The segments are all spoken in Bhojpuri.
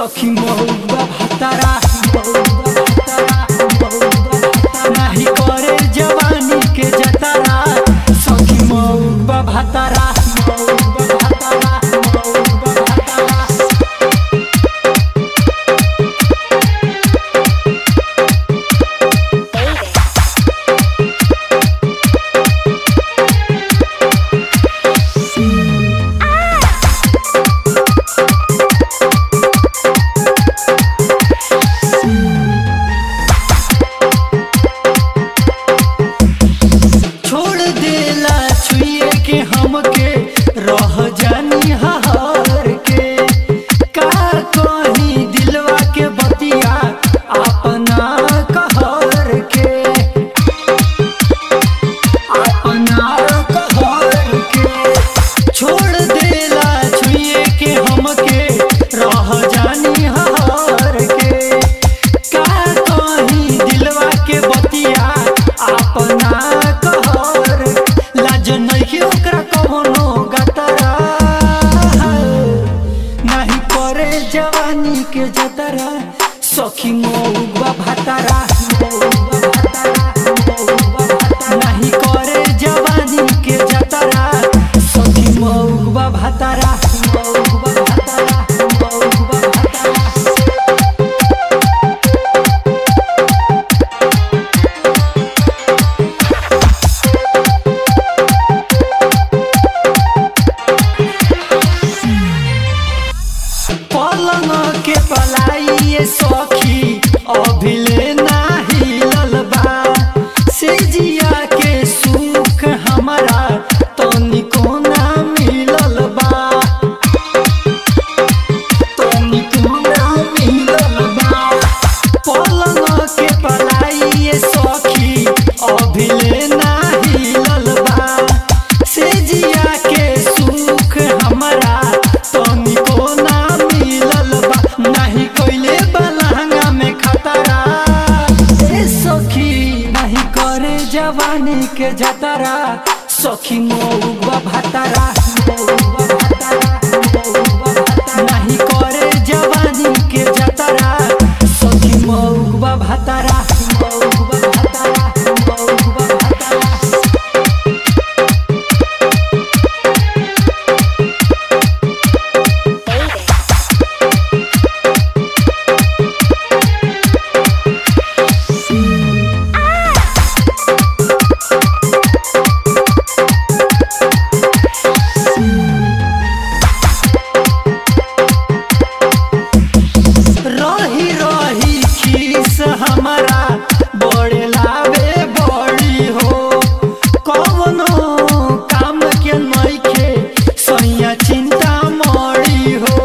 सखी महुआ भातारा नहीं करे जवानी के जतारा सखी महुआ भातारा हमके रह जानी हार के का कहीं दिलवा के बतिया अपना कहर के छोड़ देला छुए के हमके रह जानी हार के का कहीं दिलवा के बतिया अपना कहर लाज नहीं ओकरा जवानी के जतरा सखी महुआ भातारा नहीं करे जवानी के जतरा सखी महुआ भातारा पलंग के पलाई सखी अभिले नाही ललबा से जिया के सुख हमारा तनिको ना मिलल बा पलंग के पलाई सखी अभिले नाही ललबा से जिया के सुख हमारा तनिको ना नहीं कोइले बलहंगा में खतरा सखी नहीं करे जवानी के जतरा सखी महुआ भातारा नहीं करे जवानी के जतरा सखी महुआ भातारा हमारा बड़े लावे बड़ी हो कवनो काम के नइखे सैया चिंता मड़ी हो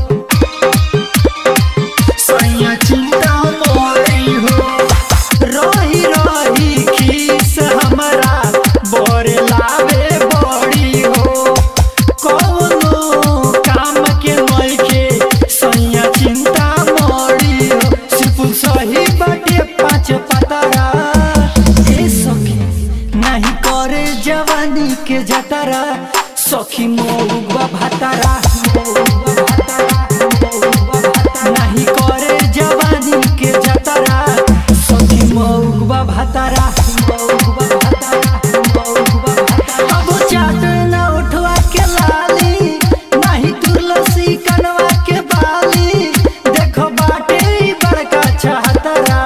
रही रही खीस हमारा बड़े लावे बड़ी हो कवनो काम के नइखे सैया चिंता मड़ी हो सिर्फ सही बाटे पाँच पतारा सखी नहीं करे जवानी के जतरा सखी महुआ भातारा नहीं करे जवानी के जतरा सखी महुआ भातारा अब चाट ना उठवा के लाली नहीं तुलसी कनवा के बाली देखो बाटे बड़का चाहतरा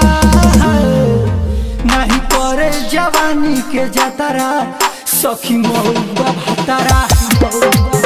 नहीं करे जवानी के जतरा सखी महुआ भातारा।